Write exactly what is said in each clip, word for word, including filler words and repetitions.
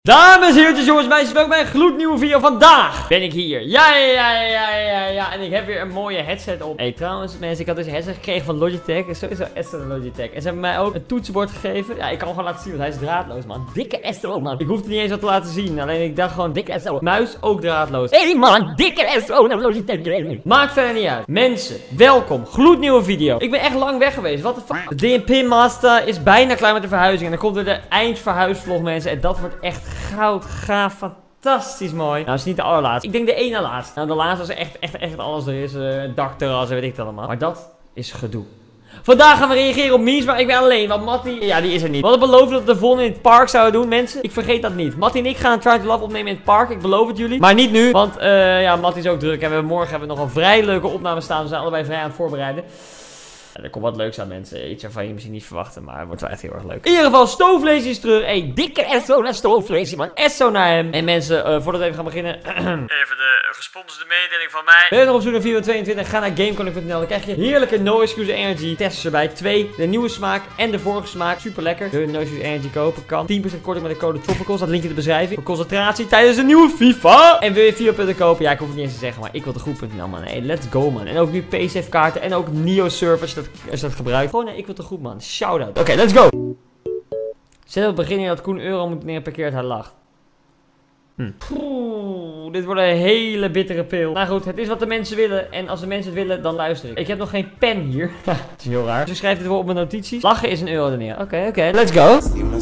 Dames en heren, jongens, meisjes, welkom bij een gloednieuwe video. Vandaag ben ik hier. Ja, ja, ja, ja, ja, ja. En ik heb weer een mooie headset op. Hey, trouwens, mensen, ik had dus een headset gekregen van Logitech. Het is sowieso Astro Logitech. En ze hebben mij ook een toetsenbord gegeven. Ja, ik kan gewoon laten zien, want hij is draadloos, man. Dikke Astro, man. Ik hoefde niet eens wat te laten zien. Alleen ik dacht gewoon, dikke Astro. Muis ook draadloos. Hey, man, dikke Astro Logitech. Maakt verder niet uit. Mensen, welkom. Gloednieuwe video. Ik ben echt lang weg geweest. Wat de fuck? De D N P Master is bijna klaar met de verhuizing. En dan komt er de eindverhuisvlog, mensen. En dat wordt echt goud, gaaf, fantastisch mooi. Nou, dat is niet de allerlaatste. Ik denk de ene laatste. Nou, de laatste is echt, echt, echt alles er is. Uh, dakterras en weet ik het allemaal. Maar dat is gedoe. Vandaag gaan we reageren op memes, maar ik ben alleen. Want Mattie, ja, die is er niet. We hadden beloofd dat we de volgende in het park zouden doen, mensen. Ik vergeet dat niet. Mattie en ik gaan een Try to Love opnemen in het park. Ik beloof het jullie. Maar niet nu, want uh, ja, Mattie is ook druk. En we morgen hebben we nog een vrij leuke opname staan. We zijn allebei vrij aan het voorbereiden. Ja, er komt wat leuks aan, mensen. Iets waarvan je misschien niet verwachten, maar het wordt wel echt heel erg leuk. In ieder geval, Stoofvlees is terug. Hey, dikke Esso naar Stoofvlees, man. Esso naar hem. En mensen, uh, voordat we even gaan beginnen. Even de gesponsorde mededeling van mij. Ben je nog op zoek naar video tweeëntwintig? Ga naar gameconnect punt n l. Dan krijg je heerlijke No Excuse Energy tests erbij. Twee, de nieuwe smaak en de vorige smaak. Super lekker. Wil je No Excuse Energy kopen? Kan. tien procent korting met de code Tropicals. Dat link in de beschrijving. Voor concentratie tijdens de nieuwe FIFA. En wil je vier punten kopen? Ja, ik hoef het niet eens te zeggen, maar ik wil de goed punt n l, man. Hey, let's go, man. En ook nu Paysafe kaarten en ook Neo Surf als je dat, als je dat gebruikt. Gewoon, nee, ik wil het goed, man. Shout-out. Oké, okay, let's go. Zet op het begin dat Koen euro moet neerparkeert, hij lacht. Hm. Oeh, dit wordt een hele bittere pil. Nou goed, het is wat de mensen willen. En als de mensen het willen, dan luister ik. Ik heb nog geen pen hier. Dat is heel raar. Dus ik schrijf dit wel op mijn notities. Lachen is een euro er neer. Oké, okay, oké, okay, let's go.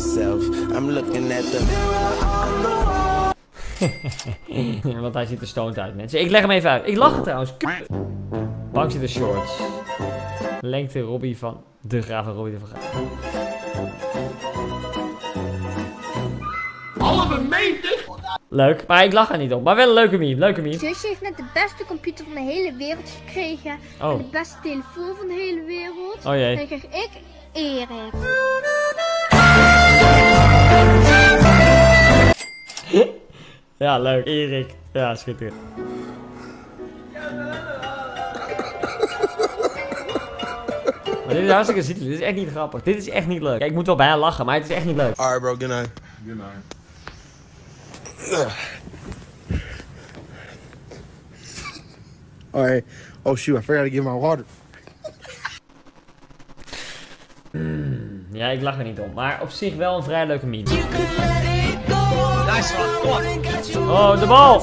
Want hij ziet er stoned uit, mensen. Ik leg hem even uit. Ik lach het trouwens. Langs zit de shorts. Lengte Robbie van de Graaf van Robbie de Graaf. Halve meter! Leuk, maar ik lach er niet op. Maar wel een leuke meme, leuke meme. Zusje heeft net de beste computer van de hele wereld gekregen. Oh. En de beste telefoon van de hele wereld. Oh jee. En dan krijg ik Erik. Ja, leuk. Erik. Ja, schitterend. Maar dit is hartstikke zielig. Dit is echt niet grappig. Dit is echt niet leuk. Kijk, ik moet wel bijna lachen, maar het is echt niet leuk. Alright, bro. Good night. Good night. Alright. Oh shoot, I forgot to get my water. Mm, ja, ik lach er niet om. Maar op zich wel een vrij leuke meme. Nice one. Come on. Oh, de bal!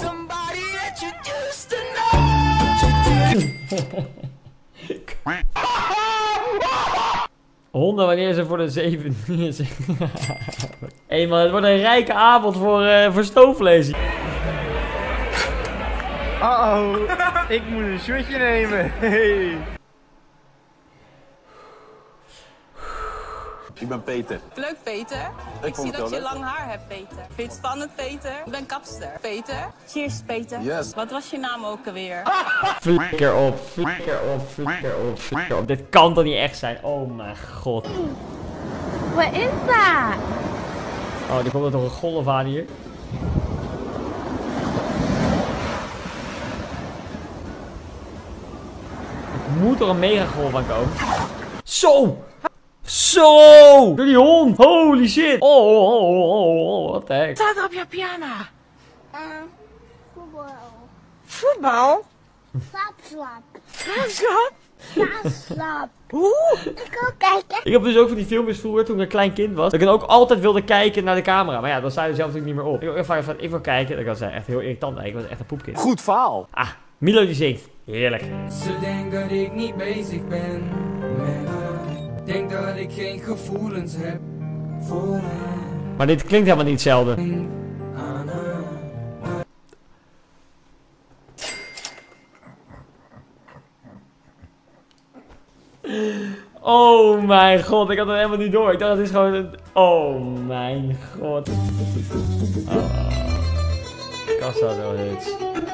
Honden wanneer ze voor de zeven... Hé man, het wordt een rijke avond voor, uh, voor stoofvlees. Uh-oh, ik moet een shotje nemen. Hey. Ik ben Peter. Leuk, Peter. Ik, ik zie dat je leuk. lang haar hebt, Peter. Vind je het spannend, Peter? Ik ben kapster. Peter? Cheers, Peter. Yes. Wat was je naam ook alweer? Flikker op, flikker op, flikker op, flikker op. Dit kan toch niet echt zijn? Oh mijn god. Wat is dat? Oh, er komt er toch een golf aan hier. Er moet er een megagolf aan komen. Zo! Zo! Door die hond! Holy shit! Oh, oh, oh, oh, oh, wat de heck? Staat er op je pyjama? Uh, voetbal. Voetbal? Slaap, slaap. Slaap, slaap? Slaap, slaap. Oeh. Ik wil kijken. Ik heb dus ook van die filmpjes vroeger, toen ik een klein kind was, dat ik dan ook altijd wilde kijken naar de camera. Maar ja, dan sta je er zelf natuurlijk niet meer op. Ik wil vaak van, ik wil kijken. Dat was echt heel irritant. Ik was echt een poepkind. Goed verhaal. Ah, Milo die zingt. Heerlijk. Ze denkt dat ik niet bezig ben met haar. Denk dat ik geen gevoelens heb voor haar. Maar dit klinkt helemaal niet hetzelfde. Oh mijn god, ik had het helemaal niet door. Ik dacht dat is gewoon een... Oh mijn god. Oh. Kassa wel hits.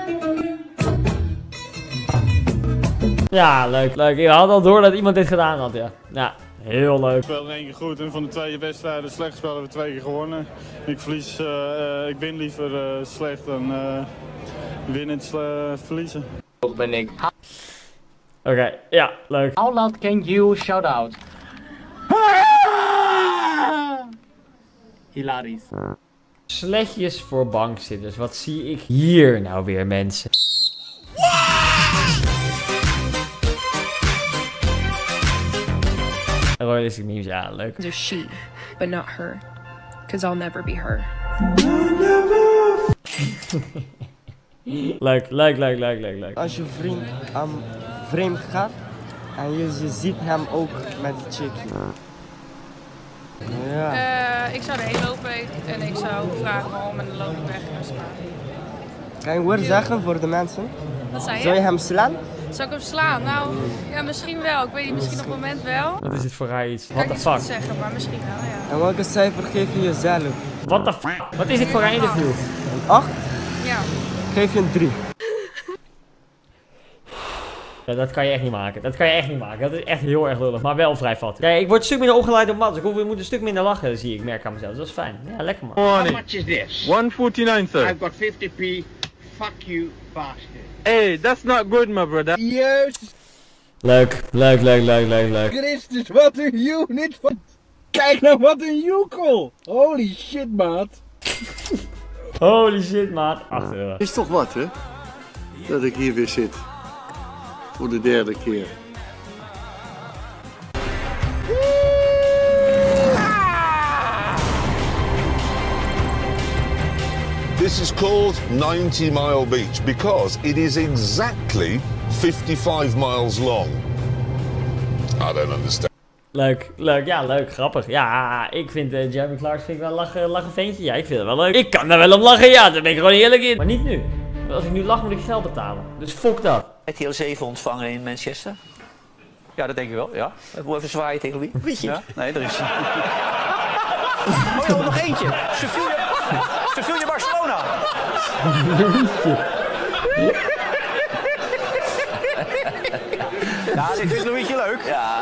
Ja, leuk, leuk. Ik had al door dat iemand dit gedaan had, ja. Ja, heel leuk. Ik speel in één keer goed en van de twee wedstrijden slecht spelen hebben we twee keer gewonnen. Ik verlies, uh, uh, ik win liever uh, slecht dan uh, winnend uh, verliezen. Dat ben ik. Oké, okay, ja, leuk. How loud can you shout out? Hilarisch. Sletjes voor bankzitters. Wat zie ik hier nou weer, mensen? Realistic memes, ja, leuk. There's she, but not her. Because I'll never be her. Leuk, leuk, leuk, leuk, leuk, leuk. Als je vriend um, vreemd gaat en je, je ziet hem ook met die chickie. Ja. Uh, ik zou erheen lopen en ik zou vragen waarom en dan loop ik weg en slaan. Kan je woord zeggen voor de mensen? Wat zei je? Zou je hem slaan? Zou ik hem slaan? Nou, ja, misschien wel. Ik weet niet, misschien op het moment wel. Wat is dit voor raar iets? Kan What ik the niet fuck? goed zeggen, maar misschien wel, ja. En welke cijfer geef je jezelf? What the fuck? Wat is dit voor raar interview? Een acht? Ja. Geef je een drie. Ja, dat kan je echt niet maken. Dat kan je echt niet maken. Dat is echt heel erg lullig. Maar wel vrij vat. Kijk, ik word een stuk minder opgeleid door Mats. Ik, hoef, ik moet een stuk minder lachen, zie ik. Merk aan mezelf. Dat is fijn. Ja, lekker man. How much is this? one forty-nine, sir. I've got fifty p. Fuck you, bastard. Hey, that's not good, my brother. Yes. Leuk, leuk, leuk, leuk, leuk, leuk. Christus, wat een unit van... Kijk nou, wat een joekel. Holy shit, maat. Holy shit, maat. acht euro. Is toch wat, hè? Dat ik hier weer zit. Voor de derde keer. This is called ninety mile beach because it is exactly fifty-five miles long. I don't understand. Leuk, leuk, ja, leuk, grappig. Ja, ik vind uh, Jeremy Clarkson vind ik wel een lachen, lachen ventje. Ja, ik vind het wel leuk. Ik kan daar wel om lachen, ja, daar ben ik gewoon eerlijk in. Maar niet nu. Want als ik nu lach, moet ik geld betalen. Dus fuck dat. R T L zeven ontvangen in Manchester? Ja, dat denk ik wel, ja. Ik wil even zwaaien tegen wie? Wie? Ja? Nee, er is... Oh ja, nog eentje. Sevilla, Sevilla Barcelona. Ja, dit vindt Louietje leuk. Ja.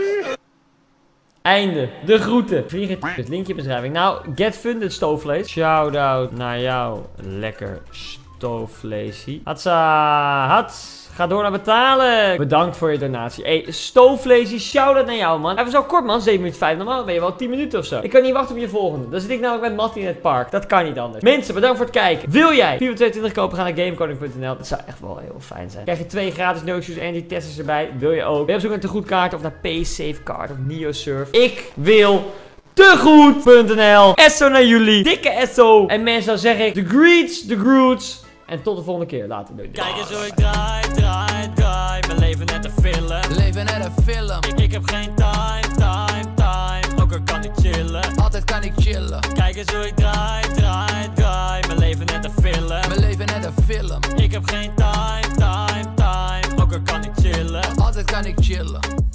Einde. De groeten. Vliegen. Het linkje in de beschrijving. Nou, get funded stoofvlees. Shout-out naar jou. Lekker stoofvleesie. Hatsa. Hats. Ga door naar betalen. Bedankt voor je donatie. Hey, stoofvleesie. Shout-out naar jou, man. Even zo kort, man. zeven minuten vijf. Normaal ben je wel tien minuten of zo. Ik kan niet wachten op je volgende. Dan zit ik namelijk met Mattie in het park. Dat kan niet anders. Mensen, bedankt voor het kijken. Wil jij FIFA tweeëntwintig kopen? Ga naar gamekoning punt n l. Dat zou echt wel heel fijn zijn. Krijg je twee gratis no-shoes en die testers erbij. Wil je ook? Ben je op zoek naar een tegoedkaart of naar PaySafeCard of NeoSurf? Ik wil tegoed punt n l. Esso naar jullie. Dikke Esso. En mensen, dan zeg ik de greets, de groots. En tot de volgende keer. Later. Doei. Kijk eens hoe ik draai, draai, draai. Mijn leven net een film. Leven net een film. Ik, ik heb geen time, time, time. Ook al kan ik chillen. Altijd kan ik chillen. Kijk eens hoe ik draai, draai, draai. Mijn leven net een film. Mijn leven net een film. Ik heb geen time, time, time. Ook al kan ik chillen. Altijd kan ik chillen.